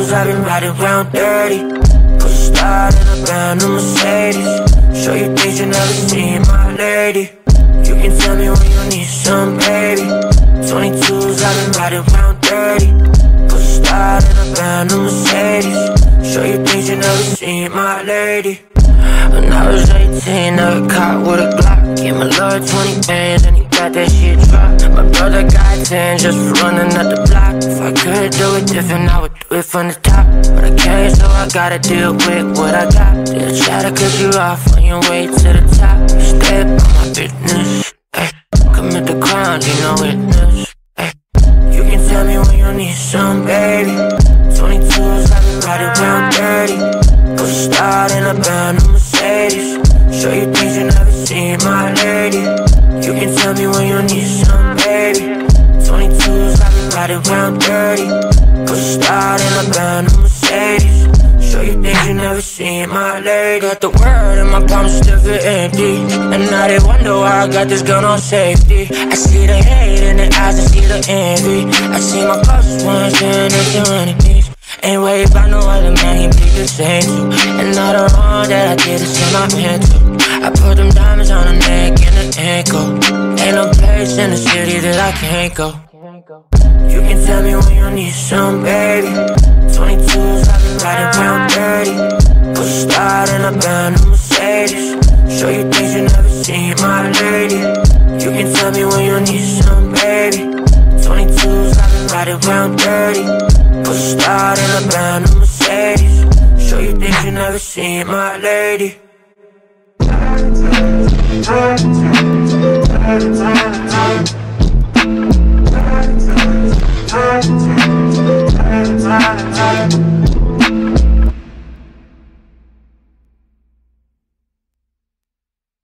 22s, I've been riding around dirty. Put a star in a brand new Mercedes. Show you things you never seen, my lady. You can tell me when you need some, baby. 22s, I've been riding around dirty. Put a star in a brand new Mercedes. Show you things you never seen, my lady. When I was 18, I got caught with a Glock. Gave my lord 20 bands and he got that shit dropped. My brother got 10 just for running up the block. If I could do it different, I would do it from the top. But I can't, so I gotta deal with what I got. They'll try to cut you off on your way to the top. Step on my business, ay. Commit the crime, need no witness, ay. You can tell me when you need some, baby. 22s, I've been riding around dirty. Put a star in a brand new Mercedes. Show you things you never seen, my lady. You can tell me when you need some, baby. 22s, I've been riding around dirty. Put a star in a brand new Mercedes. Show you things you never seen, my lady. Got the word in my palm, still feel empty. And now they wonder why I got this gun on safety. I see the hate in their eyes, I see the envy. I see my closest ones turn into enemies. Ain't worried about no other man, he be the same too. And all the wrong that I did is in my mental. I put them diamonds on the neck and the ankle. Ain't no place in the city that I can't go. You can tell me when you need some, baby. 22s, I've been riding around dirty. Put a star in a brand new Mercedes. Show you things you never seen, my lady. You can tell me when you need some, baby. 22s, I've been riding around dirty. Put a star in a brand new Mercedes. Show you things you never seen, my lady.